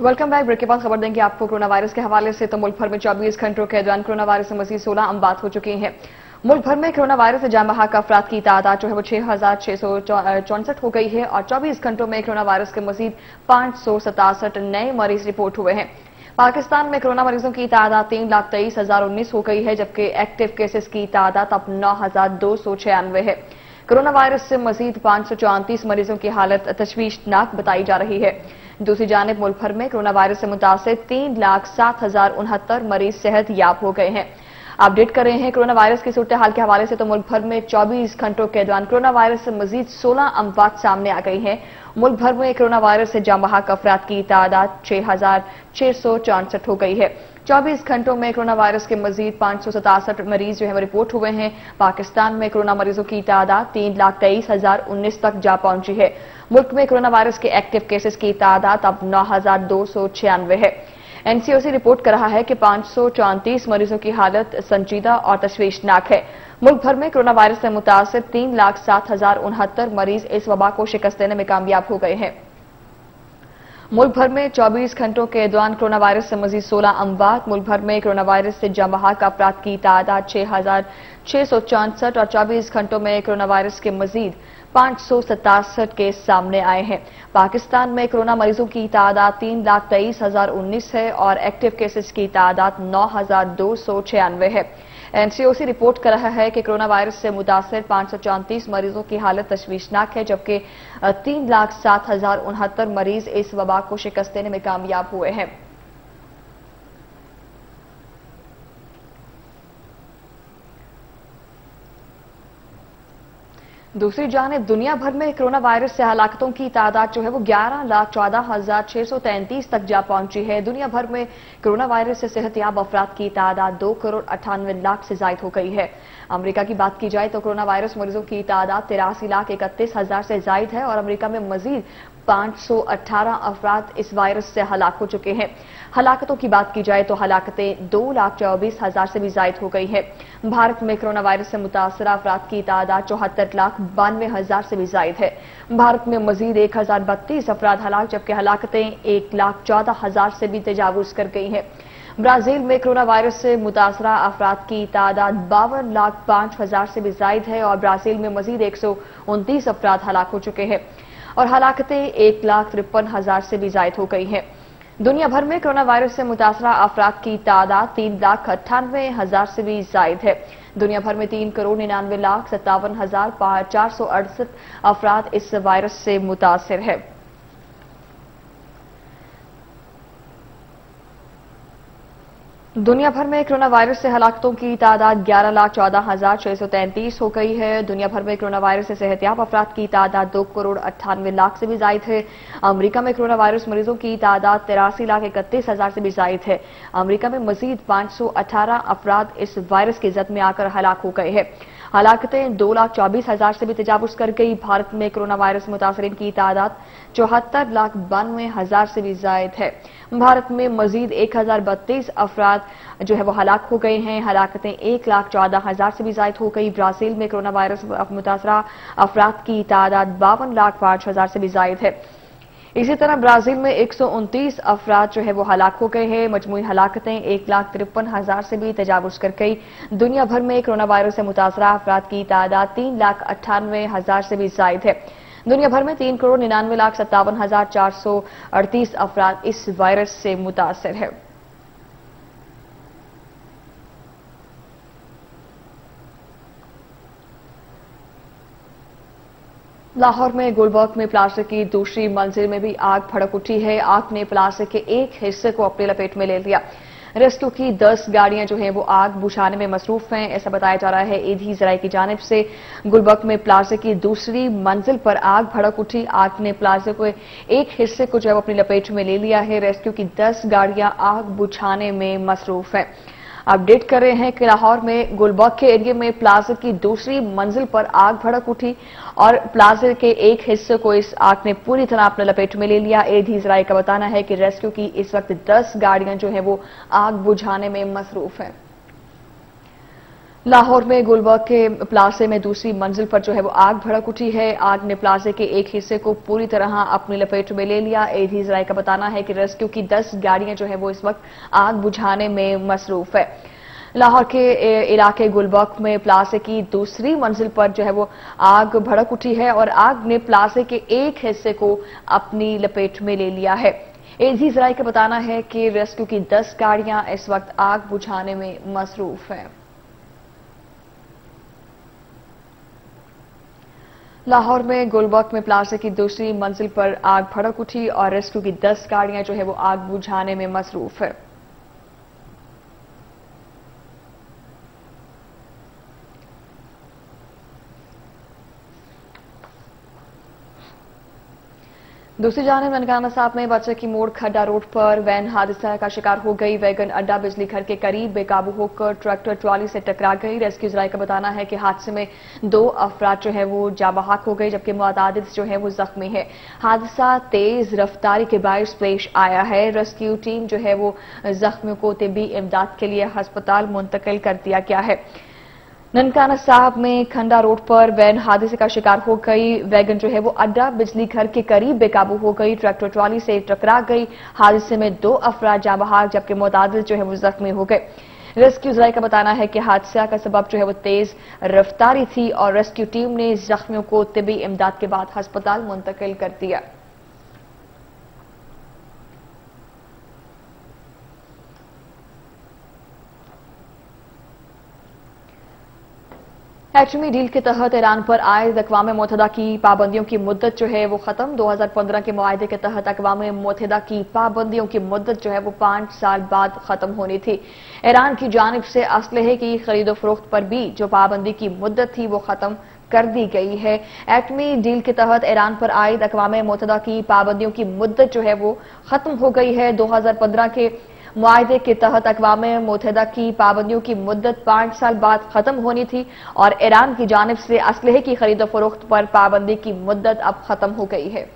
Welcome back. Break के बाद खबर देंगे आपको कोरोना वायरस के हवाले से। तो मुल्क भर में 24 घंटों के दौरान कोरोना वायरस से मजीद 16 अमवात हो चुकी हैं। मुल्क भर में कोरोना वायरस से जान बहक अफराद की तादाद जो है वो 6,664 हो गई है और 24 घंटों में कोरोना वायरस के मजीद 567 नए मरीज रिपोर्ट हुए हैं। पाकिस्तान में कोरोना मरीजों की तादाद 3,23,019 हो गई है, जबकि एक्टिव केसेस की तादाद अब 9,296 है। कोरोना वायरस से मजीद 534 मरीजों की हालत तशवीशनाक बताई जा रही है। दूसरी जानिब मुल्क भर में कोरोना वायरस से मुतासिर 3,07,069 मरीज सेहत याब हो गए हैं। अपडेट कर रहे हैं कोरोना वायरस की सूरत हाल के हवाले से। तो मुल्क भर में 24 घंटों के दौरान कोरोना वायरस से मजीद 16 अमवात सामने आ गई हैं। मुल्क भर में कोरोना वायरस से जान बहक अफराद की तादाद 6,664 हो गई है। 24 घंटों में कोरोना वायरस के मजीद 567 मरीज जो है वो रिपोर्ट हुए हैं। पाकिस्तान में कोरोना मरीजों की तादाद 3,23,019 तक जा पहुंची है। मुल्क में कोरोना वायरस के एक्टिव केसेस की तादाद अब 9,296 है। एनसीओसी रिपोर्ट कर रहा है कि 534 मरीजों की हालत संजीदा और तशवीशनाक है। मुल्क भर में कोरोना वायरस से मुतासिर 3,07,069 मरीज इस वबा को शिकस्त देने में कामयाब हो गए हैं। मुल्क भर में 24 घंटों के दौरान कोरोना वायरस से मजीद 16 अमवात। मुल्क भर में कोरोना वायरस से जान बहक अफराद की तादाद 6,664 और 24 घंटों में कोरोना वायरस के मजीद 567 केस सामने आए हैं। पाकिस्तान में कोरोना मरीजों की तादाद 3,23,019 है और एक्टिव केसेस की तादाद 9,296 है। एनसीओसी रिपोर्ट कर रहा है कि कोरोना वायरस से मुतासिर 534 मरीजों की हालत तशवीशनाक है, जबकि 3,07,069 मरीज इस वबा को शिकस्त देने में कामयाब हुए हैं। दूसरी जानिब दुनिया भर में कोरोना वायरस से हलाकतों की तादाद जो है वो 11,14,633 तक जा पहुंची है। दुनिया भर में कोरोना वायरस से सेहतयाब अफराद की तादाद 2,98,00,000 से जायद हो गई है। अमेरिका की बात की जाए तो कोरोना वायरस मरीजों की तादाद 83,31,000 से जायद है और अमेरिका में मजीद 518 अफराद इस वायरस से हलाक हो चुके हैं। हलाकतों की बात की जाए तो हलाकतें 2,24,000 से भी जायद हो गई है। भारत में कोरोना वायरस से मुतासर अफराद की तादाद 74,92,000 से भी जायद है। भारत में मजीद 1,032 अफराद हलाक, जबकि हलाकतें 1,14,000 से भी तजावुज कर गई हैं। ब्राजील में कोरोना वायरस से मुतासरा अफराद की तादाद 52,05,000 से भी जायद है और ब्राजील में मजीद 129 अफराद हलाक हो चुके हैं और हलाकतें 1,53,000 से भी जायद हो गई हैं। दुनिया भर में कोरोना वायरस से मुतासरा अफराद की तादाद 3,98,000 से भी जायद है। दुनिया भर में 3,99,57,468 अफराद इस वायरस से मुतासिर है। दुनिया भर में कोरोना वायरस से हलाकतों की तादाद 11,14,633 हो गई है। दुनिया भर में कोरोना वायरस से सेहतयाब अफराद की तादाद 2,98,00,000 से भी जायद है। अमेरिका में कोरोना वायरस मरीजों की तादाद 83,31,000 से भी जायद है। अमेरिका में मजीद 518 अफराद इस वायरस की जद में आकर हलाक हो गए हैं। हलाकतें 2,24,000 से भी तजावुज कर गई। भारत में कोरोना वायरस मुतासरीन की तादाद 74,92,000 से भी जायद है। भारत में मजीद 1,032 अफराद जो है वो हलाक हो गए हैं। हलाकतें 1,14,000 से भी जायद हो गई। ब्राजील में कोरोना वायरस मुतासरा अफराद की तादाद 52,05,000 से भी जायद है। इसी तरह ब्राजील में 129 अफराद जो है वो हलाक हो गए हैं। मजमूई हलाकतें 1,53,000 से भी तजावुज कर गई। दुनिया भर में कोरोना वायरस से मुतासरा अफराद की तादाद 3,98,000 से भी जायद है। दुनिया भर में 3,99,57,438 अफराद इस वायरस से मुतासर है। लाहौर में गुलबर्ग में प्लास्टिक की दूसरी मंजिल में भी आग भड़क उठी है। आग ने प्लास्टिक के एक हिस्से को अपनी लपेट में ले लिया। रेस्क्यू की 10 गाड़ियां जो हैं वो आग बुझाने में मसरूफ हैं, ऐसा बताया जा रहा है। ईदी जराये की जानिब से गुलबर्ग में प्लास्टिक की दूसरी मंजिल पर आग भड़क उठी। आग ने प्लास्टिक के एक हिस्से को जो है वो अपनी लपेट में ले लिया है। रेस्क्यू की 10 गाड़ियां आग बुझाने में मसरूफ हैं। अपडेट कर रहे हैं कि लाहौर में गुलबर्ग के एरिया में प्लाजा की दूसरी मंजिल पर आग भड़क उठी और प्लाजा के एक हिस्से को इस आग ने पूरी तरह अपने लपेट में ले लिया। एडी जराये का बताना है कि रेस्क्यू की इस वक्त 10 गाड़ियां जो है वो आग बुझाने में मसरूफ हैं। लाहौर में गुलबर्ग के प्लाजे में दूसरी मंजिल पर जो है वो आग भड़क उठी है। आग ने प्लाजे के एक हिस्से को पूरी तरह अपनी लपेट में ले लिया। एडी जराये का बताना है कि रेस्क्यू की 10 गाड़ियां जो है वो इस वक्त आग बुझाने में मसरूफ है। लाहौर के इलाके गुलबर्ग में प्लाजे की दूसरी मंजिल पर जो है वो आग भड़क उठी है और आग ने प्लाजे के एक हिस्से को अपनी लपेट में ले लिया है। एडी जराये का बताना है कि रेस्क्यू की 10 गाड़ियां इस वक्त आग बुझाने में मसरूफ है। लाहौर में गुलबर्ग में प्लाजे की दूसरी मंजिल पर आग भड़क उठी और रेस्क्यू की 10 गाड़ियां जो है वो आग बुझाने में मसरूफ है। दूसरी जानिब ननकाना साहब में बच्चे की मोड़ खड्डा रोड पर वैन हादसा का शिकार हो गई। वैगन अड्डा बिजली घर के करीब बेकाबू होकर ट्रैक्टर ट्रॉली से टकरा गई। रेस्क्यू जराये का बताना है कि हादसे में 2 अफराद जो है वो जाबहाक हो गए जबकि मुतादिद जो है वो जख्मी है। हादसा तेज रफ्तारी के बायस पेश आया है। रेस्क्यू टीम जो है वो जख्मियों को तिब्बी इमदाद के लिए अस्पताल मुंतकिल कर दिया गया है। ननकाना साहब में खंडा रोड पर वैन हादसे का शिकार हो गई। वैगन जो है वो अड्डा बिजली घर के करीब बेकाबू हो गई, ट्रैक्टर ट्रॉली से टकरा गई। हादसे में 2 अफराद जाँ बहाक जबकि मुतादिद जो है वो जख्मी हो गए। रेस्क्यू जराये का बताना है कि हादसा का सबब जो है वो तेज रफ्तारी थी और रेस्क्यू टीम ने जख्मियों को तिब्बी इमदाद के बाद अस्पताल मुंतकिल कर दिया। एटमी डील के तहत ईरान पर आयद अक़वाम मुत्तहिदा की पाबंदियों की मुद्दत जो है वो खत्म। 2015 के मुआहदे के तहत अक़वाम मुत्तहिदा की पाबंदियों की मुद्दत जो है वो 5 साल बाद खत्म होनी थी। ईरान की जानिब से असलहे की खरीदो फरोख्त पर भी जो पाबंदी की मुद्दत थी वो खत्म कर दी गई है। एटमी डील के तहत ईरान पर आयद अक़वाम मुत्तहिदा की पाबंदियों की मुद्दत जो है वो खत्म हो गई है। 2015 के मुआहदे के तहत अक़वाम मुत्तहिदा की पाबंदियों की मुद्दत 5 साल बाद खत्म होनी थी और ईरान की जानिब से असलहे की खरीदो फरोख्त पर पाबंदी की मुद्दत अब खत्म हो गई है।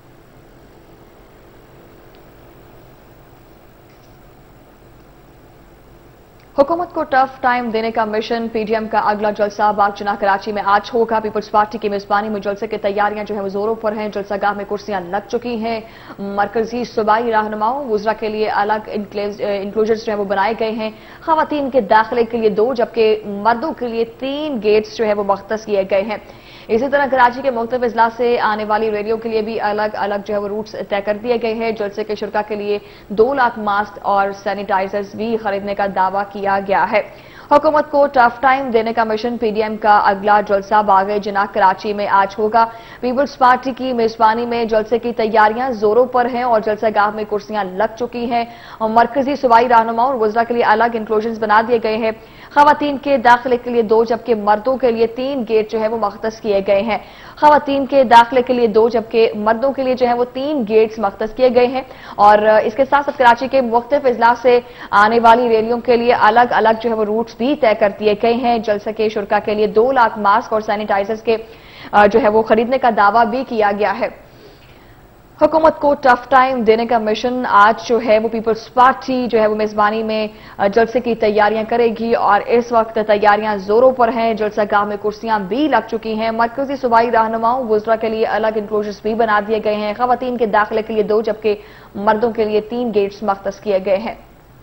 हुकूमत को टफ टाइम देने का मिशन। पीडीएम का अगला जलसा बागचना कराची में आज होगा। पीपल्स पार्टी की मेजबानी में जलसे की तैयारियां जो है वो जोरों पर हैं। जलसागाह में कुर्सियां लग चुकी हैं। मरकजी सूबाई रहनुमाओं वुज़रा के लिए अलग इंक्लोजर्स जो है वो बनाए गए हैं। खवातीन के दाखिले के लिए 2 जबकि मर्दों के लिए 3 गेट्स जो है वो मख्तस किए गए हैं। इसी तरह कराची के मुख्तलिफ अजला से आने वाली रैलियों के लिए भी अलग अलग जो है वो रूट्स तय कर दिए गए हैं। जलसे के शुरा के लिए 2 लाख मास्क और सैनिटाइजर्स भी खरीदने का दावा किया गया है। हुकूमत को टफ टाइम देने का मिशन। पीडीएम का अगला जलसा बागे जिना कराची में आज होगा। पीपल्स पार्टी की मेजबानी में जलसे की तैयारियां जोरों पर हैं और जलसागाह में कुर्सियां लग चुकी हैं और मरकजी सूबाई रहनुमा और वुज़रा के लिए अलग इंक्लोजन बना दिए गए हैं। खवातीन के दाखिले के लिए 2 जबकि मर्दों के लिए 3 गेट जो है वो मख्तस किए गए हैं। खवातीन के दाखिले के लिए 2 जबकि मर्दों के लिए जो है वो 3 गेट्स मख्तस किए गए हैं और इसके साथ साथ कराची के मुख्तलिफ अजला से आने वाली रैलियों के लिए अलग अलग जो है वो रूट्स भी तय कर दिए गए हैं। जलसे के शुरा के लिए 2 लाख मास्क और सैनिटाइजर्स के जो है वो खरीदने का दावा भी किया गया है। हुकूमत को टफ टाइम देने का मिशन। आज जो है वो पीपल्स पार्टी जो है वो मेजबानी में जलसे की तैयारियां करेगी और इस वक्त तैयारियां जोरों पर हैं। जलसागाह में कुर्सियां भी लग चुकी हैं। मरकजी सूबाई रहनुमाओं वुज़रा के लिए अलग इंक्लोजर्स भी बना दिए गए हैं। खवातीन के दाखिले के लिए 2 जबकि मर्दों के लिए 3 गेट्स मख्तस किए गए हैं।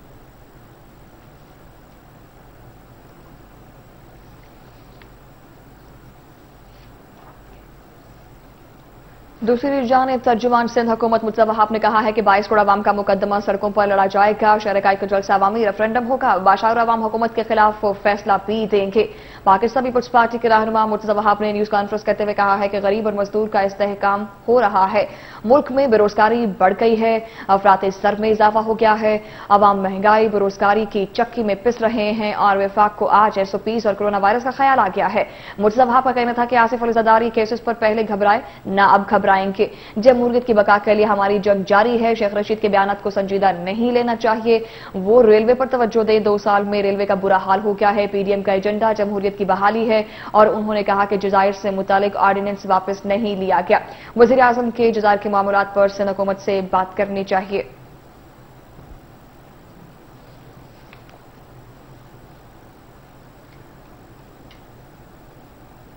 दूसरी जानिब तर्जुमान सिंध हुकूमत मुर्तज़ा वहाब ने कहा है कि 22 करोड़ अवाम का मुकदमा सड़कों पर लड़ा जाएगा। शहरकाई का जलसा अवामी रेफरेंडम होगा। बाशार अवाम हुकूमत के खिलाफ फैसला भी देंगे। पाकिस्तान पीपल्स पार्टी के रहनुमा मुर्तज़ा वहाब ने न्यूज कॉन्फ्रेंस करते हुए कहा है कि गरीब और मजदूर का इस्तेहकाम हो रहा है। मुल्क में बेरोजगारी बढ़ गई है। अफरात सर में इजाफा हो गया है। अवाम महंगाई बेरोजगारी की चक्की में पिस रहे हैं और विफाक को आज SOPs और कोरोना वायरस का ख्याल आ गया है। मुर्तज़ा वहाब का कहना था कि आसिफ अली ज़रदारी केसेस पर पहले घबराए ना अब घबराएंगे। जमहूरियत की बका के लिए हमारी जंग जारी है। शेख रशीद के बयानात को संजीदा नहीं लेना चाहिए। वो रेलवे पर तवज्जो दे। 2 साल में रेलवे का बुरा हाल हो गया है। पीडीएम का एजेंडा जमहूरियत की बहाली है और उन्होंने कहा कि जजायर से मुतालिक ऑर्डिनेंस वापस नहीं लिया गया। वज़ीर आज़म के जजायर के मामलात पर सिंध हुकूमत से बात करनी चाहिए।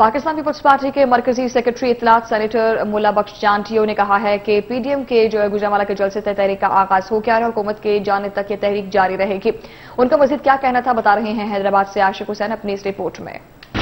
पाकिस्तान पीपल्स पार्टी के मरकजी सेक्रेटरी इत्तलात सेनेटर मुल्ला बख्श जांटियो ने कहा है कि पीडीएम के जो है गुजरांवाला के जलसे तय तहरीक का आगाज हो गया है और हुकूमत के जाने तक ये तहरीक जारी रहेगी। उनका मजीद क्या कहना था बता रहे हैं हैदराबाद से आशिक हुसैन अपनी इस रिपोर्ट में।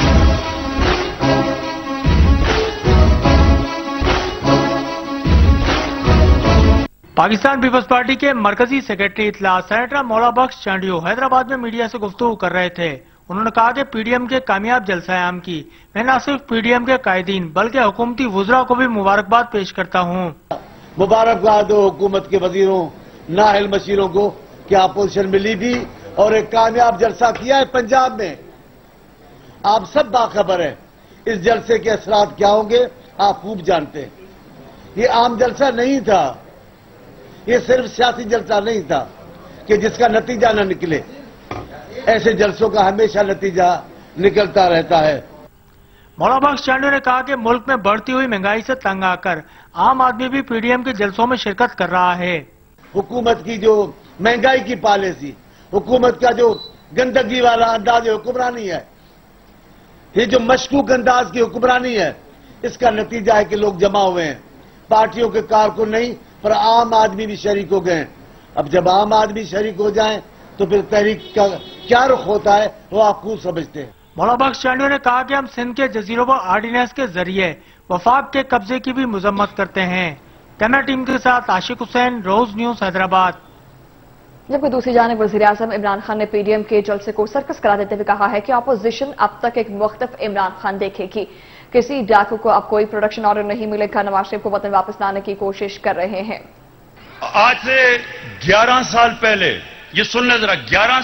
पाकिस्तान पीपल्स पार्टी के मरकजी सेक्रेटरी इत्तलात सेनेटर मुल्ला बख्श जांटियो हैदराबाद में मीडिया से गुफ्तगू कर रहे थे। उन्होंने कहा कि पीडीएम के कामयाब जलसा-ए-आम की मैं न सिर्फ पीडीएम के कायदीन बल्कि हुकूमती वुज़रा को भी मुबारकबाद पेश करता हूँ। मुबारकबाद हो हुकूमत के वजीरों, नाअहल मशीरों को कि अपोजिशन मिली भी और एक कामयाब जलसा किया है पंजाब में। आप सब बाखबर है इस जलसे के असरात क्या होंगे, आप खूब जानते हैं। ये आम जलसा नहीं था, ये सिर्फ सियासी जलसा नहीं था कि जिसका नतीजा न निकले। ऐसे जलसों का हमेशा नतीजा निकलता रहता है। मुल्ला बख्श जांटियो ने कहा कि मुल्क में बढ़ती हुई महंगाई से तंग आकर आम आदमी भी पीडीएम के जलसों में शिरकत कर रहा है। हुकूमत की जो महंगाई की पॉलिसी, हुकूमत का जो गंदगी वाला अंदाज हुक्मरानी है, ये जो मशकूक अंदाज की हुक्मरानी है, इसका नतीजा है कि लोग जमा हुए हैं। पार्टियों के कारकुन नहीं पर आम आदमी भी शरीक हो गए। अब जब आम आदमी शरीक हो जाए तो फिर तहरीक का क्या रुख होता है वो आप खूब समझते हैं। मुल्ला बख्श जांटियो ने कहा कि हम सिंध के जजीरों पर ऑर्डिनेंस के जरिए वफाक के कब्जे की भी मजम्मत करते हैं। कैमरा टीम के साथ आशिक हुसैन, रोज न्यूज हैदराबाद। जबकि दूसरी जानिब वज़ीर-ए-आज़म इमरान खान ने पीडीएम के जलसे को सर्कस करार देते हुए कहा है कि अपोजिशन अब तक एक मुख्तलिफ इमरान खान देखेगी। किसी डाकू को अब कोई प्रोडक्शन ऑर्डर नहीं मिलेगा। नवाज शरीफ को वतन वापस लाने की कोशिश कर रहे हैं। आज से 11 साल पहले, ये सुन ले जरा, 11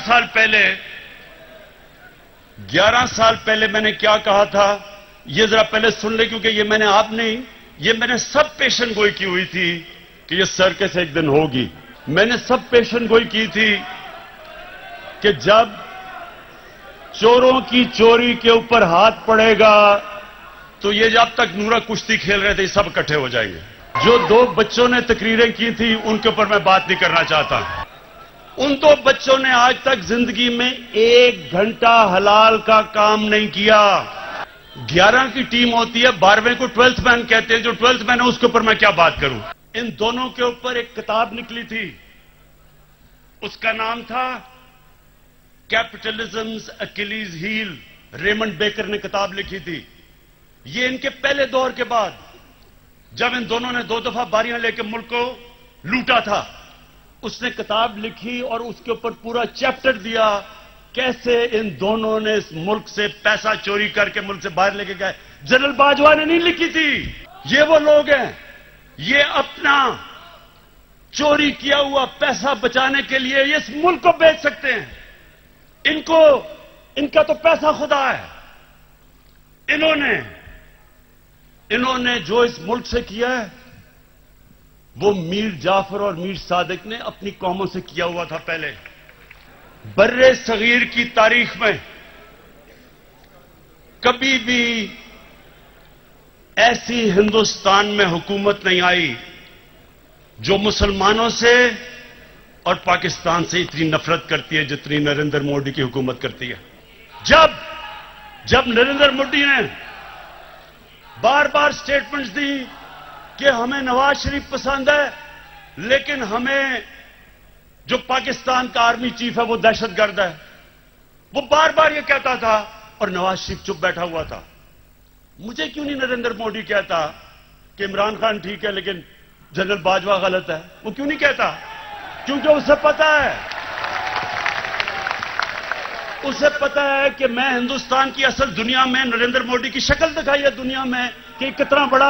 साल पहले मैंने क्या कहा था, ये जरा पहले सुन ले, क्योंकि ये मैंने आप नहीं, ये मैंने सब पेशन गोई की हुई थी कि ये सर्कस एक दिन होगी। मैंने सब पेशन गोई की थी कि जब चोरों की चोरी के ऊपर हाथ पड़ेगा तो ये जब तक नूरा कुश्ती खेल रहे थे सब इकट्ठे हो जाएंगे। जो 2 बच्चों ने तकरीरें की थी उनके ऊपर मैं बात नहीं करना चाहता। उन 2 बच्चों ने आज तक जिंदगी में 1 घंटा हलाल का काम नहीं किया। 11 की टीम होती है, 12वें को 12th मैन कहते हैं। जो 12th मैन है उसके ऊपर मैं क्या बात करूं। इन दोनों के ऊपर एक किताब निकली थी, उसका नाम था capitalism's Achilles heel. Raymond Baker ने किताब लिखी थी। ये इनके पहले दौर के बाद, जब इन दोनों ने 2 दफा बारियां लेकर मुल्क को लूटा था, उसने किताब लिखी और उसके ऊपर पूरा चैप्टर दिया कैसे इन दोनों ने इस मुल्क से पैसा चोरी करके मुल्क से बाहर लेके गए। जनरल बाजवा ने नहीं लिखी थी। ये वो लोग हैं, ये अपना चोरी किया हुआ पैसा बचाने के लिए ये इस मुल्क को बेच सकते हैं। इनका तो पैसा खुदा है। इन्होंने जो इस मुल्क से किया है वो मीर जाफर और मीर सादिक ने अपनी कौमों से किया हुआ था। पहले बर्रे सगीर की तारीख में कभी भी ऐसी हिंदुस्तान में हुकूमत नहीं आई जो मुसलमानों से और पाकिस्तान से इतनी नफरत करती है जितनी नरेंद्र मोदी की हुकूमत करती है। जब नरेंद्र मोदी ने बार बार स्टेटमेंट्स दी कि हमें नवाज शरीफ पसंद है, लेकिन हमें जो पाकिस्तान का आर्मी चीफ है वो दहशतगर्द है, वो बार बार ये कहता था और नवाज शरीफ चुप बैठा हुआ था। मुझे क्यों नहीं नरेंद्र मोदी कहता कि इमरान खान ठीक है लेकिन जनरल बाजवा गलत है? वो क्यों नहीं कहता? क्योंकि उसे पता है कि मैं हिंदुस्तान की असल दुनिया में नरेंद्र मोदी की शक्ल दिखाई है दुनिया में कि कितना बड़ा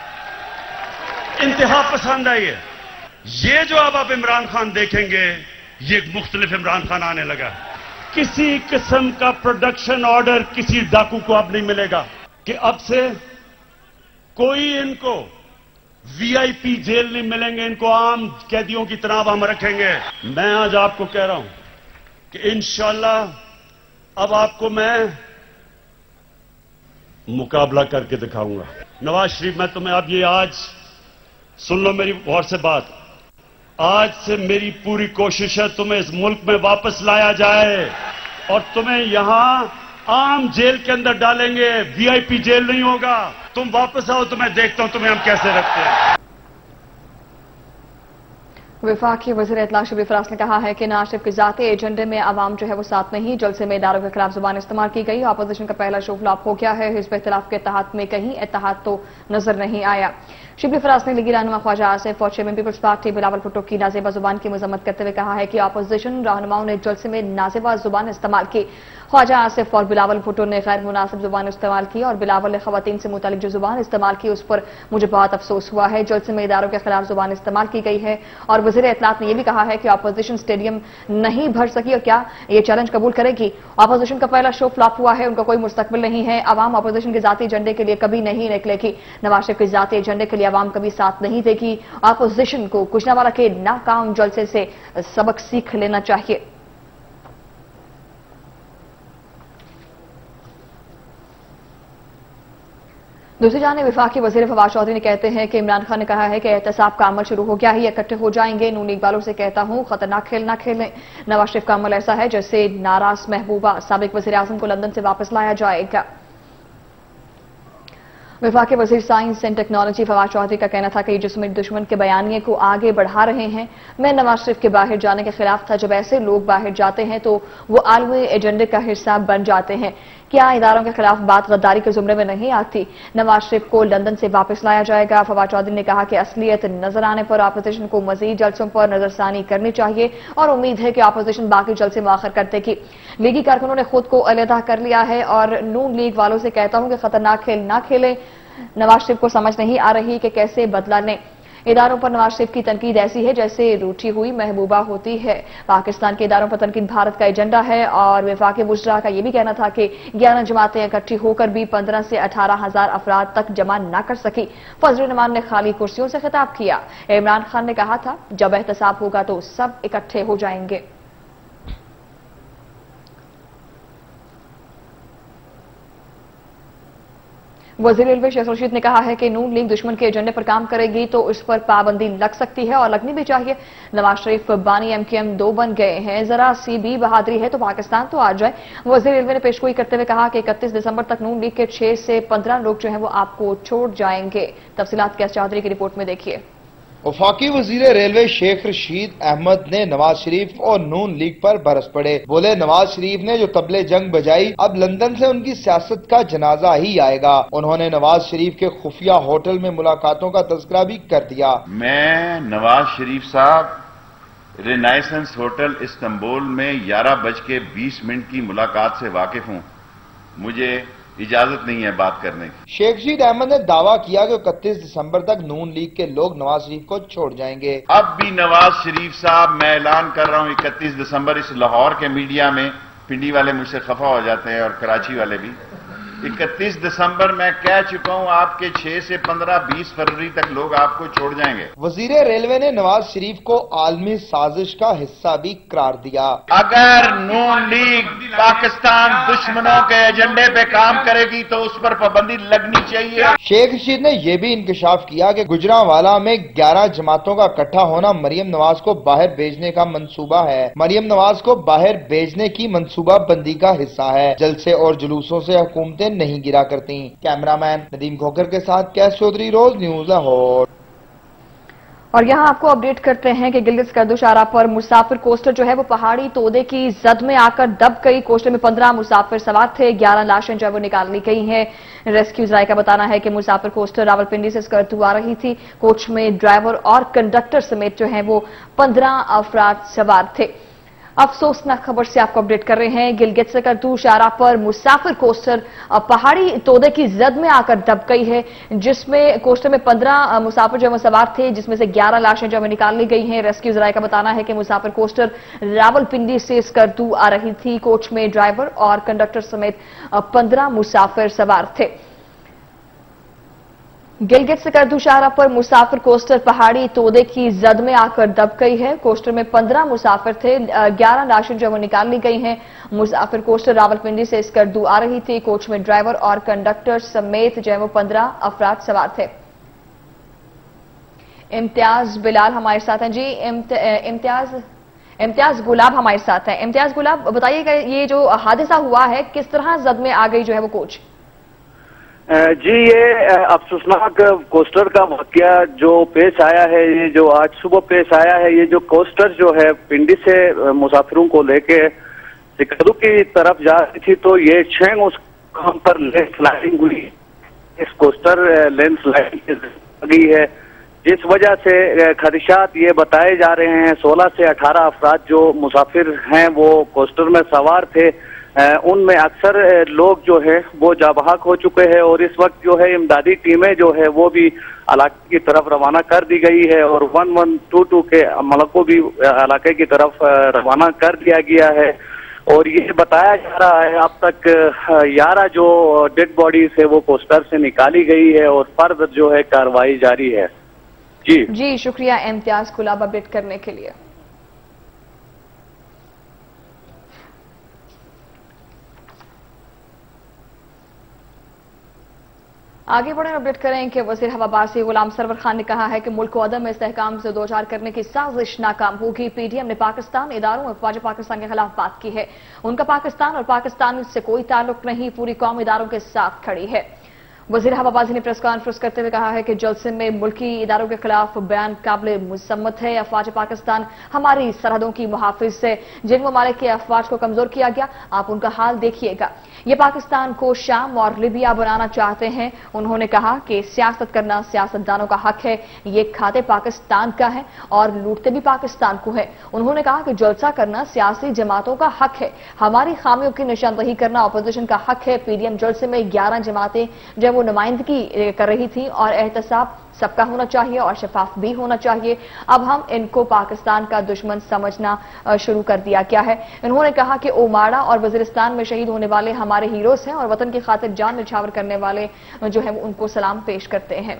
इंतहा पसंद है। ये जो अब आप इमरान खान देखेंगे ये एक मुख्तलिफ इमरान खान आने लगा। किसी किस्म का प्रोडक्शन ऑर्डर किसी डाकू को अब नहीं मिलेगा कि अब से कोई इनको वीआईपी जेल नहीं मिलेंगे, इनको आम कैदियों की तरह अब हम रखेंगे। मैं आज आपको कह रहा हूं कि इंशाअल्लाह अब आपको मैं मुकाबला करके दिखाऊंगा। नवाज शरीफ, मैं तुम्हें अब ये आज सुन लो मेरी गौर से बात, आज से मेरी पूरी कोशिश है तुम्हें इस मुल्क में वापस लाया जाए और तुम्हें यहां आम जेल के अंदर डालेंगे, वीआईपी जेल नहीं होगा। तुम वापस आओ तो मैं देखता हूं तुम्हें हम कैसे रखते हैं। वफाकी वज़ीर इत्तला शबीर फराज ने कहा है कि नवाज शरीफ के जाती एजेंडे में आवाम जो है वो साथ नहीं, जलसे में इदारों के खिलाफ जुबान इस्तेमाल की गई। अपोजिशन का पहला शो फ्लॉप हो गया है। हिज़्ब इख्तिलाफ के इत्तेहाद में कहीं इत्तेहाद तो नजर नहीं आया। शबीर फराज ने लीगी रहनुमा ख्वाजा आसिफ और chairman peoples party Bilawal Bhutto की नाजेबा जुबान की मजम्मत करते हुए कहा है कि अपोजिशन रहनुमाओं ने जलसे में नाजेबा जुबान इस्तेमाल की। ख्वाजा आसिफ और बिलावल भुट्टो ने गैर मुनासिब जुबान इस्तेमाल की और बिलावल ने खवातीन से मुतालिक जो जुबान इस्तेमाल की उस पर मुझे बहुत अफसोस हुआ है। जलसे में इदारों के खिलाफ जुबान इस्तेमाल की गई है। और वज़ीर इत्तलात ने यह भी कहा है कि अपोजिशन स्टेडियम नहीं भर सकी और क्या ये चैलेंज कबूल करेगी। अपोजिशन का पहला शो फ्लॉप हुआ है, उनका कोई मुस्तकबिल नहीं है। अवाम अपोजिशन के जाती एजेंडे के लिए कभी नहीं निकलेगी। नवाज शरीफ के जाती एजेंडे के लिए अवाम कभी साथ नहीं देगी। अपोजिशन को गुजरांवाला के नाकाम जलसे से सबक सीख लेना चाहिए। दूसरी जाने वफाकी वज़ीर फवाद चौधरी ने कहते हैं कि इमरान खान ने कहा है कि एहतसाब का अमल शुरू हो गया ही, इकट्ठे हो जाएंगे। नून लीग वालों से कहता हूं खतरनाक खेल ना खेलें। नवाज शरीफ का अमल ऐसा है जैसे नाराज महबूबा साबिक वज़ीर आज़म को लंदन से वापस लाया जाएगा। वफाकी वज़ीर science and technology Fawad Chaudhry का कहना था कि दुश्मन के बयानिए को आगे बढ़ा रहे हैं। मैं नवाज शरीफ के बाहर जाने के खिलाफ था। जब ऐसे लोग बाहर जाते हैं तो वो आलमी एजेंडे का हिस्सा बन जाते हैं। क्या इदारों के खिलाफ बात गद्दारी के जुमरे में नहीं आती? नवाज शरीफ को लंदन से वापस लाया जाएगा। फवाद चौधरी ने कहा कि असलियत नजर आने पर अपोजिशन को मजीद जलसों पर नजरसानी करनी चाहिए और उम्मीद है कि अपोजिशन बाकी जलसे मुआखर कर देगी। लीगी कारकुनों ने खुद को अलहदा कर लिया है और नून लीग वालों से कहता हूं कि खतरनाक खेल ना खेलें। नवाज शरीफ को समझ नहीं आ रही कि कैसे बदला लें। इदारों पर नवाज शरीफ की तनकीद ऐसी है जैसे रूठी हुई महबूबा होती है। पाकिस्तान के इदारों पर तनकीद भारत का एजेंडा है। और वफाकी वुज़रा का यह भी कहना था कि 11 जमातें इकट्ठी होकर भी 15 से 18,000 अफराद तक जमा न कर सकी। फजल रहमान ने खाली कुर्सियों से खिताब किया। इमरान खान ने कहा था जब एहतसाब होगा तो सब इकट्ठे हो जाएंगे। वज़ीर रेलवे शेख रशीद ने कहा है कि नून लीग दुश्मन के एजेंडे पर काम करेगी तो उस पर पाबंदी लग सकती है और लगनी भी चाहिए। नवाज शरीफ बानी MKM 2 बन गए हैं, जरा सी भी बहादुरी है तो पाकिस्तान तो आ जाए। वज़ीर रेलवे ने पेशगोई करते हुए कहा कि 31 दिसंबर तक नून लीग के 6 से 15 लोग जो हैं वो आपको छोड़ जाएंगे। तफसीलात कैस चौधरी की रिपोर्ट में देखिए। वफाकी वजीर रेलवे शेख रशीद अहमद ने नवाज शरीफ और नून लीग पर बरस पड़े। बोले नवाज शरीफ ने जो तबले जंग बजाई अब लंदन से उनकी सियासत का जनाजा ही आएगा। उन्होंने नवाज शरीफ के खुफिया होटल में मुलाकातों का तज़किरा भी कर दिया। मैं नवाज शरीफ साहब रिनाइसेंस होटल इस्तांबुल में 11:20 की मुलाकात से वाकिफ हूँ। मुझे इजाजत नहीं है बात करने की। शेख रशीद अहमद ने दावा किया कि 31 दिसंबर तक नून लीग के लोग नवाज शरीफ को छोड़ जाएंगे। अब भी नवाज शरीफ साहब, मैं ऐलान कर रहा हूं 31 दिसंबर इस लाहौर के मीडिया में, पिंडी वाले मुझसे खफा हो जाते हैं और कराची वाले भी, 31 दिसंबर मैं कह चुका हूं आपके 6 से 15-20 फरवरी तक लोग आपको छोड़ जाएंगे। वजीर रेलवे ने नवाज शरीफ को आलमी साजिश का हिस्सा भी करार दिया। अगर नून लीग पाकिस्तान दुश्मनों के एजेंडे पे काम करेगी तो उस पर पाबंदी लगनी चाहिए। शेख रशीद ने यह भी इंकशाफ किया कि गुजरांवाला में 11 जमातों का इकट्ठा होना मरियम नवाज को बाहर भेजने का मंसूबा है। मरियम नवाज को बाहर भेजने की मंसूबा बंदी का हिस्सा है। जलसे और जुलूसों से हुकूमतें नहीं गिरा करती। कैमरामैन नदीम खोकर के साथ कैस चौधरी, रोज न्यूज लाहौर। और यहां आपको अपडेट करते हैं कि गिलगित स्कर्दू शाहराह पर मुसाफिर कोस्टर जो है वो पहाड़ी तोदे की जद में आकर दब गई। कोस्टर में 15 मुसाफिर सवार थे। 11 लाशें जो है वो निकाल ली गई हैं। रेस्क्यू ज़राए का बताना है कि मुसाफिर कोस्टर रावलपिंडी से स्कर्दू आ रही थी। कोच में ड्राइवर और कंडक्टर समेत जो है वो 15 अफराद सवार थे। अफसोसनाक खबर से आपको अपडेट कर रहे हैं। गिलगित स्कर्दू शाहराह पर मुसाफिर कोस्टर पहाड़ी तोदे की जद में आकर दब गई है, जिसमें कोस्टर में 15 मुसाफिर जो सवार थे, जिसमें से 11 लाशें जो निकाल ली गई हैं। रेस्क्यू ज़राए का बताना है कि मुसाफिर कोस्टर रावलपिंडी से स्कर्दू आ रही थी। कोच में ड्राइवर और कंडक्टर समेत 15 मुसाफिर सवार थे। गिलगित स्कर्दू शाहराह पर मुसाफिर कोस्टर पहाड़ी तोदे की जद में आकर दब गई है। कोस्टर में 15 मुसाफिर थे। 11 लाशें जो वो निकाल ली गई हैं। मुसाफिर कोस्टर रावलपिंडी से स्कर्दू आ रही थी। कोच में ड्राइवर और कंडक्टर समेत जो है वो 15 अफराद सवार थे। इम्तियाज बिलाल हमारे साथ हैं। जी इम्तियाज, इम्तियाज गुलाब हमारे साथ है। इम्तियाज गुलाब, बताइएगा ये जो हादसा हुआ है किस तरह जद में आ गई जो है वो कोच? जी, ये अफसोसनाक कोस्टर का वाकया जो पेश आया है, ये जो आज सुबह पेश आया है, ये जो कोस्टर जो है पिंडी से मुसाफिरों को लेके सिकदू की तरफ जा रही थी, तो ये छेंग उस काम पर लैंडस्लाइडिंग हुई। इस कोस्टर लैंडस्लाइडिंग गई है, जिस वजह से खदशात ये बताए जा रहे हैं 16 से 18 अफराद जो मुसाफिर हैं वो कोस्टर में सवार थे, उनमें अक्सर लोग जो है वो जाबहक हो चुके हैं और इस वक्त जो है इमदादी टीमें जो है वो भी इलाके की तरफ रवाना कर दी गई है और 1122 के अमल को भी इलाके की तरफ रवाना कर दिया गया है। और ये बताया जा रहा है अब तक 11 जो डेड बॉडीज है वो कोस्टर से निकाली गई है और फर्द जो है कार्रवाई जारी है। जी शुक्रिया इम्तियाज गुलाब अपडेट करने के लिए। आगे बढ़े अपडेट करें कि वजीर हवा बासी गुलाम सरवर खान ने कहा है कि मुल्क को अदम इस्तेहकाम से दो चार करने की साजिश नाकाम होगी। पीडीएम ने पाकिस्तान इदारों और अफवाज पाकिस्तान के खिलाफ बात की है। उनका पाकिस्तान और पाकिस्तान से कोई ताल्लुक नहीं, पूरी कौम इदारों के साथ खड़ी है। वजीर हवाबाजी ने प्रेस कॉन्फ्रेंस करते हुए कहा है कि जलसे में मुल्की इदारों के खिलाफ बयान काबिल मुसम्मत है। अफवाज पाकिस्तान हमारी सरहदों की मुहाफिज है। जिन ममालिक के अफवाज को कमजोर किया गया, आप उनका हाल देखिएगा। ये पाकिस्तान को शाम और लिबिया बनाना चाहते हैं। उन्होंने कहा कि सियासत करना सियासतदानों का हक है, ये खाते पाकिस्तान का है और लूटते भी पाकिस्तान को है। उन्होंने कहा कि जलसा करना सियासी जमातों का हक है, हमारी खामियों की निशानदही करना अपोजिशन का हक है। पीडीएम जलसे में 11 जमातें जब वो नुमाइंदगी कर रही थी और एहतसाब सबका होना चाहिए और शफाफ भी होना चाहिए। अब हम इनको पाकिस्तान का दुश्मन समझना शुरू कर दिया गया है। उन्होंने कहा कि ओमाड़ा और वजीरिस्तान में शहीद होने वाले हमारे हीरोज हैं और वतन की खातिर जान निछावर करने वाले जो है उनको सलाम पेश करते हैं।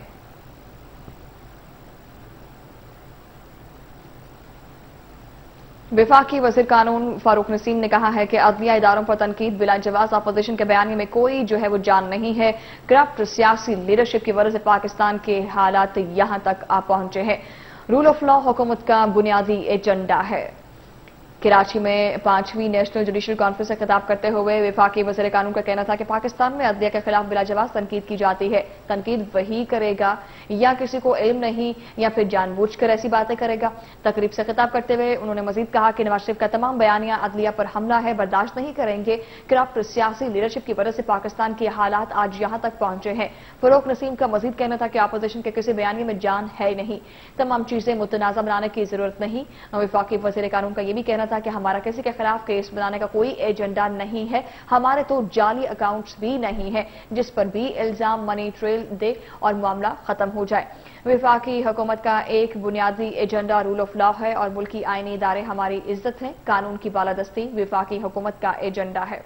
विफाकी वजीर कानून फारूक नसीम ने कहा है कि अदलिया इदारों पर तनकीद बिला जवाज अपोजिशन के बयानी में कोई जो है वो जान नहीं है। करप्ट सियासी लीडरशिप की वजह से पाकिस्तान के हालात यहां तक आ पहुंचे हैं। रूल ऑफ लॉ हुकूमत का बुनियादी एजेंडा है। कराची में 5वीं नेशनल जुडिशल कॉन्फ्रेंस से खिताब करते हुए विफाकी वज़ीर कानून का कहना था कि पाकिस्तान में अदलिया के खिलाफ बिलाजवाब तनकीद की जाती है। तनकीद वही करेगा या किसी को इल्म नहीं या फिर जानबूझकर ऐसी बातें करेगा। तकरीब से खिताब करते हुए उन्होंने मजीद कहा कि नवाज शरीफ का तमाम बयानिया अदलिया पर हमला है, बर्दाश्त नहीं करेंगे। करप्ट सियासी लीडरशिप की वजह से पाकिस्तान के हालात आज यहां तक पहुंचे हैं। फारूक नसीम का मजीद कहना था कि अपोजिशन के किसी बयानी में जान है नहीं, तमाम चीजें मुतनाज़ा बनाने की जरूरत नहीं। विफाकी वज़ीर कानून का यह भी कहना था कि हमारा किसी के खिलाफ केस बनाने का कोई एजेंडा नहीं है। हमारे तो जाली अकाउंट्स भी नहीं है जिस पर भी इल्जाम मनी ट्रेल दे और मामला खत्म हो जाए। विफाकी हुकूमत का एक बुनियादी एजेंडा रूल ऑफ लॉ है और मुल्की आईनी इदारे हमारी इज्जत है। कानून की बालादस्ती विफाकी हुकूमत का एजेंडा है।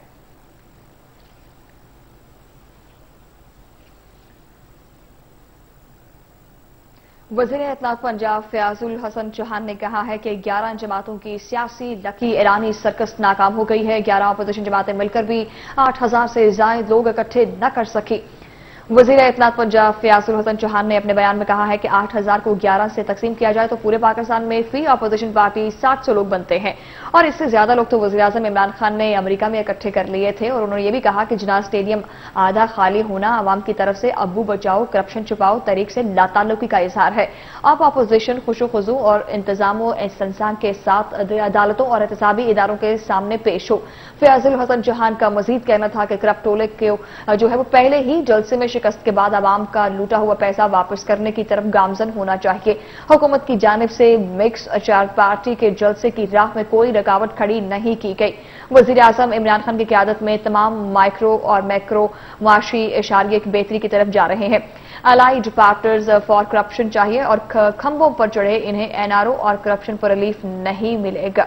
वज़ीर इत्तलात पंजाब फयाजुल हसन चौहान ने कहा है कि 11 जमातों की सियासी लकी ईरानी सर्कस नाकाम हो गई है। 11 अपोजिशन जमातें मिलकर भी 8000 से ज्यादा लोग इकट्ठे न कर सकी। वज़ीर इत्तलात पंजाब फयाजुल हसन चौहान ने अपने बयान में कहा है कि 8000 को 11 से तकसीम किया जाए तो पूरे पाकिस्तान में फी अपोजिशन पार्टी 700 लोग बनते हैं और इससे ज्यादा लोग तो वज़ीर आज़म इमरान खान ने अमेरिका में इकट्ठे कर लिए थे। और उन्होंने ये भी कहा कि जिनाह स्टेडियम आधा खाली होना आवाम की तरफ से अब्बू बचाओ करप्शन छुपाओ तरीक से लाताल्लुकी का इजहार है। अब अपोजिशन खुशू और इंतजामों इंसान के साथ अदालतों और एहतसाबी इदारों के सामने पेश हो। फयाजुल हसन चौहान का मजीद कहना था कि करप्ट टोले को जो है वो पहले ही जलसे में शिकस्त के बाद आवाम का लूटा हुआ पैसा वापस करने की तरफ गामजन होना चाहिए। हुकूमत की जानिब से मिक्स चार पार्टी के जलसे की राह में कोई रुकावट खड़ी नहीं की गई। वज़ीर आज़म इमरान खान की क़यादत में तमाम माइक्रो और मैक्रो माशी इशारे की बेहतरी की तरफ जा रहे हैं। अलाइड पार्टनर्स फॉर करप्शन चाहिए और खंभों पर चढ़े इन्हें एनआरओ और करप्शन पर रिलीफ नहीं मिलेगा।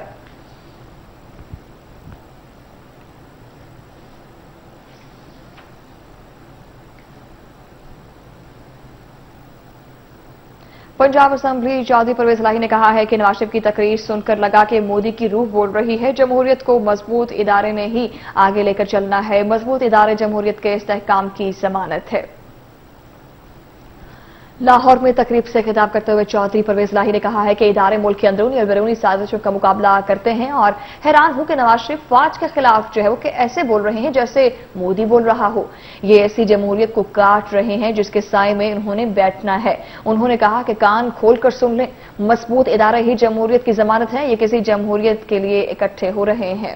पंजाब असेंबली चौधरी परवेज इलाही ने कहा है कि नवाज शरीफ की तकरीर सुनकर लगा कि मोदी की रूह बोल रही है। जमहूरियत को मजबूत इदारे ने ही आगे लेकर चलना है। मजबूत इदारे जमहूरियत के इस्तेहकाम की जमानत है। लाहौर में तकरीब से खिताब करते हुए चौधरी परवेज लाही ने कहा है कि इदारे मुल्क की अंदरूनी और बैरूनी साजिशों का मुकाबला करते हैं और हैरान हूं कि नवाज शरीफ फौज के खिलाफ जो है वो कि ऐसे बोल रहे हैं जैसे मोदी बोल रहा हो। ये ऐसी जमहूरियत को काट रहे हैं जिसके साए में उन्होंने बैठना है। उन्होंने कहा कि कान खोलकर सुन लें, मजबूत इदारे ही जमहूरियत की जमानत है। ये किसी जमहूरियत के लिए इकट्ठे हो रहे हैं।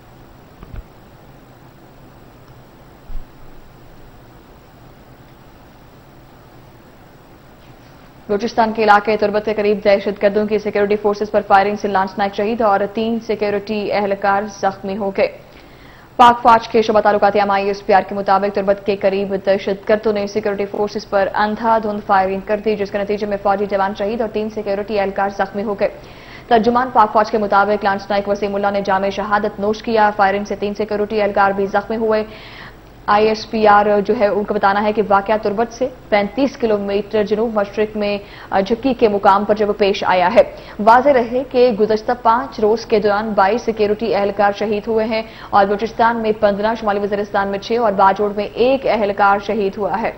बलूचिस्तान के इलाके तुर्बत के करीब दहशतगर्दों की सिक्योरिटी फोर्सेस पर फायरिंग से लांस नायक शहीद और 3 सिक्योरिटी एहलकार जख्मी हो गए। पाक फौज के शोबा तालुकात ISPR के मुताबिक तुर्बत के करीब दहशतगर्दों ने सिक्योरिटी फोर्सेस पर अंधाधुंध फायरिंग कर दी, जिसके नतीजे में फौजी जवान शहीद और 3 सिक्योरिटी एहलकार जख्मी हो गए। तर्जुमान पाक फौज के मुताबिक लांस नायक वसीमुल्लाह ने जामे शहादत नोश किया। फायरिंग से 3 सिक्योरिटी एहलकार भी जख्मी हुए। ISPR जो है उनका बताना है कि वाकया तुर्बत से 35 किलोमीटर जनूब मशरिक में झुक्की के मुकाम पर जब पेश आया है। वाज़ेह रहे कि गुज़श्ता 5 रोज के दौरान 22 सिक्योरिटी एहलकार शहीद हुए हैं और बलूचिस्तान में 15, शुमाली वज़ीरिस्तान में 6 और बाजोड़ में 1 एहलकार शहीद हुआ है।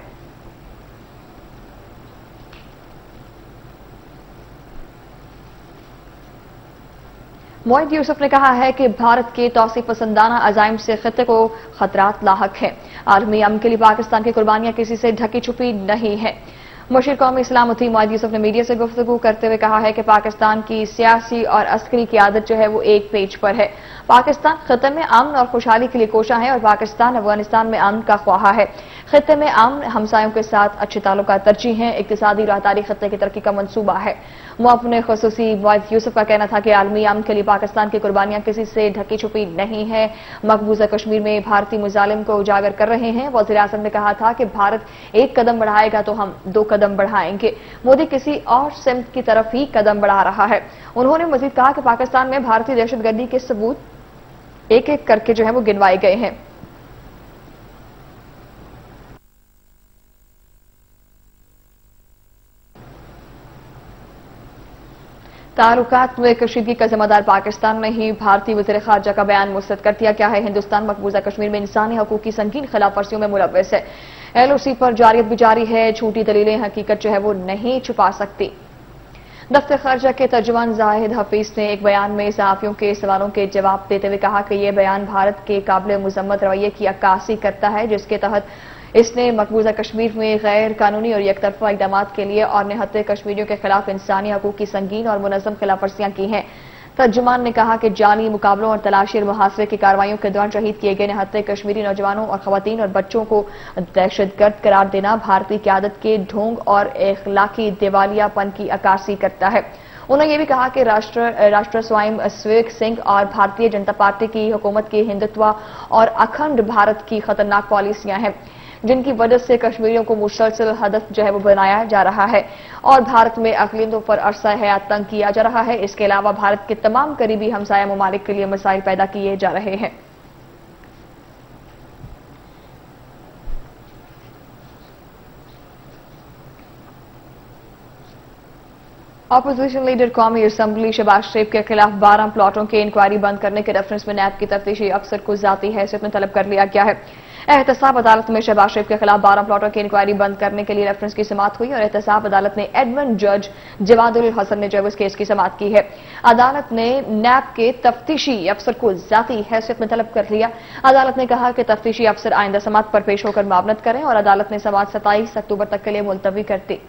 मोइद यूसुफ ने कहा है कि भारत के तौसी पसंदाना अजाइम से खित्ते को खतरात लाहक है। आलमी अमन के लिए पाकिस्तान की कुर्बानियां किसी से ढकी छुपी नहीं है। मुशीर कौमी इस्लामुद्दीन मोइद यूसुफ ने मीडिया से गुफ्तगू करते हुए कहा है कि पाकिस्तान की सियासी और अस्करी क़यादत जो है वो एक पेज पर है। पाकिस्तान खित्ते में अमन और खुशहाली के लिए कोशा है और पाकिस्तान अफगानिस्तान में अमन का ख्वाहा है। खित्ते में अमन, हमसायों के साथ अच्छे ताल्लुकात तरजीह हैं, इक्तिसादी राहदारी खित्ते की तरक्की का मंसूबा है। अपने खुसूसी मोइद यूसुफ का कहना था कि आलमी अमन के लिए पाकिस्तान की कुर्बानियां किसी से ढकी छुपी नहीं है। मकबूजा कश्मीर में भारतीय मुजालिम को उजागर कर रहे हैं। वज़ीर आज़म ने कहा था कि भारत 1 कदम बढ़ाएगा तो हम 2 कदम बढ़ाएंगे। मोदी किसी और सिमत की तरफ ही कदम बढ़ा रहा है। उन्होंने मजीद कहा कि पाकिस्तान में भारतीय दहशतगर्दी के सबूत एक एक करके जो है वो गिनवाए गए हैं। ताल्लुकात में कशीदगी का जिम्मेदार पाकिस्तान में ही भारतीय वज़ीर ख़ारजा का बयान मुस्तरद कर दिया गया है। हिंदुस्तान मकबूजा कश्मीर में इंसानी हकूक़ की संगीन खिलाफ वर्जियों में मुलव्वस है। LOC पर जारियत भी जारी है। झूठी दलीलें हकीकत जो है वो नहीं छुपा सकती। दफ्तर ख़ारजा के तर्जुमान जाहिद हफीज ने एक बयान में सहाफ़ियों के सवालों के जवाब देते हुए कहा कि यह बयान भारत के काबिल मुज़म्मत रवैये की अक्कासी करता है, जिसके तहत इसने मकबूजा कश्मीर में गैर कानूनी और एकतरफा इक़दामात के लिए और निहत्ते कश्मीरियों के खिलाफ इंसानी हकूक़ की संगीन और मुनज़्ज़म खिलाफवर्जियां की हैं। तर्जुमान ने कहा कि जाली मुकाबलों और तलाशी और मुहासरे की कार्रवाइयों के दौरान शहीद किए गए निहत्ते कश्मीरी नौजवानों और खवातीन और बच्चों को दहशतगर्द करार देना भारतीय क़यादत के ढोंग और इखलाकी दिवालियापन की अक्कासी करता है। उन्होंने ये भी कहा कि राष्ट्र स्वयं सेवक सिंह और भारतीय जनता पार्टी की हुकूमत की हिंदुत्व और अखंड भारत की खतरनाक पॉलिसियां हैं, जिनकी वजह से कश्मीरियों को मुसलसल हदफ जो है वो बनाया जा रहा है और भारत में अक़लियतों पर अरसा हयात तंग किया जा रहा है। इसके अलावा भारत के तमाम करीबी हमसाया ममालिक के लिए मसाइल पैदा किए जा रहे हैं। अपोजिशन लीडर कौमी असम्बली शहबाज शरीफ के खिलाफ 12 प्लॉटों की इंक्वायरी बंद करने के रेफरेंस में नैब की तफ्तीशी अफसर को जाती हैसियत में तलब कर लिया गया है। एहतसाब अदालत में शहबाज शरीफ के खिलाफ 12 प्लॉटों की इंक्वायरी बंद करने के लिए रेफरेंस की समाअत हुई और एहतसाब अदालत ने एडमिन जज जवादुल हसन ने जो इस केस की समाअत की है। अदालत ने नैब के तफ्तीशी अफसर को जाती हैसियत में तलब कर लिया। अदालत ने कहा कि तफ्तीशी अफसर आइंदा समाअत पर पेश होकर मामलत करें और अदालत ने समाअत 27 अक्टूबर तक के लिए मुलतवी कर दी।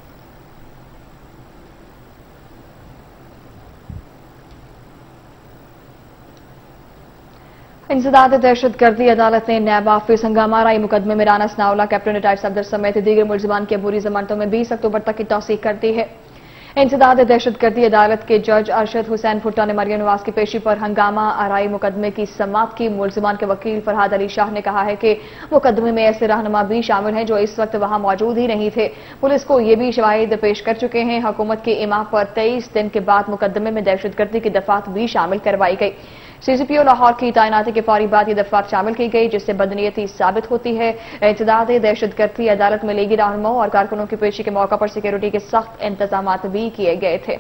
इंसदाद दहशतगर्दी अदालत ने नैब हाफिज हंगामा राई मुकदमे में राना सनाउल्लाह, कैप्टन रिटायर्ड सफदर समेत दीगर मुलजिमान की अबूरी जमानतों में 20 अक्टूबर तक की तौसीक कर दी है। इंसदाद दहशतगर्दी अदालत के जज अरशद हुसैन भुट्टा ने मरियम नवाज की पेशी पर हंगामा आराई मुकदमे की समाअत की। मुलजिमान के वकील फरहाद अली शाह ने कहा है कि मुकदमे में ऐसे रहनुमा भी शामिल हैं जो इस वक्त वहां मौजूद ही नहीं थे। पुलिस को ये भी शवाहिद पेश कर चुके हैं। हुकूमत के इमा पर 23 दिन के बाद मुकदमे में दहशतगर्दी की दफात भी शामिल करवाई गई। CCPO लाहौर की तैनाती के फौरी बाद ये दफात शामिल की गई, जिससे बदनीयती साबित होती है। इंसदाद दहशतगर्दी अदालत में लीगी रहनुमाओं और कारकुनों की पेशी के मौका पर सिक्योरिटी के सख्त इंतजाम भी किए गए थे।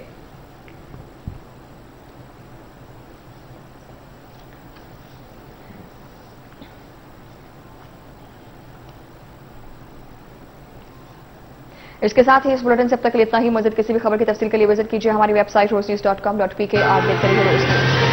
इसके साथ ही इस बुलेटिन से अब तक के लिए इतना ही। मज़ीद किसी भी खबर की तफसील के लिए विजिट कीजिए हमारी वेबसाइट rosenews.com.pk। आप देखते रहिए रोज न्यूज।